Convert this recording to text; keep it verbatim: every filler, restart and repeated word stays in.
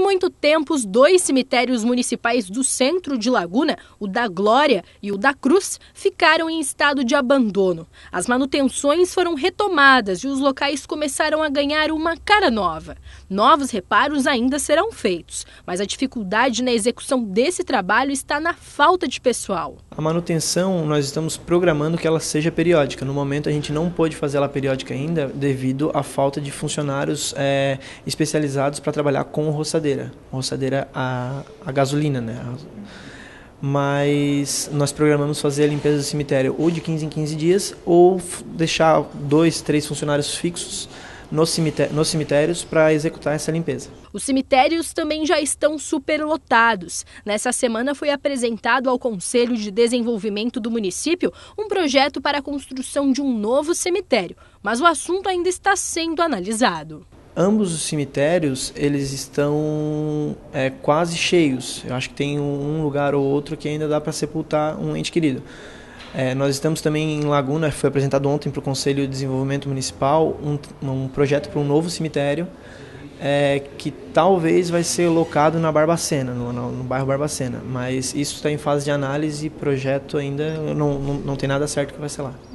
muito tempo, os dois cemitérios municipais do centro de Laguna, o da Glória e o da Cruz, ficaram em estado de abandono. As manutenções foram retomadas e os locais começaram a ganhar uma cara nova. Novos reparos ainda serão feitos, mas a dificuldade na execução desse trabalho está na falta de pessoal. A manutenção, nós estamos programando que ela seja periódica. No momento a gente não pôde fazer ela periódica ainda devido à falta de funcionários é, especializados para trabalhar com roçadeira. Roçadeira a, a gasolina, né? Mas nós programamos fazer a limpeza do cemitério ou de quinze em quinze dias ou deixar dois, três funcionários fixos nos cemitérios, nos cemitérios para executar essa limpeza. Os cemitérios também já estão superlotados. Nessa semana foi apresentado ao Conselho de Desenvolvimento do município um projeto para a construção de um novo cemitério, mas o assunto ainda está sendo analisado. Ambos os cemitérios, eles estão é, quase cheios. Eu acho que tem um lugar ou outro que ainda dá para sepultar um ente querido. É, nós estamos também em Laguna, foi apresentado ontem para o Conselho de Desenvolvimento Municipal um, um projeto para um novo cemitério é, que talvez vai ser locado na Barbacena, no, no, no bairro Barbacena. Mas isso está em fase de análise e projeto ainda não, não, não tem nada certo que vai ser lá.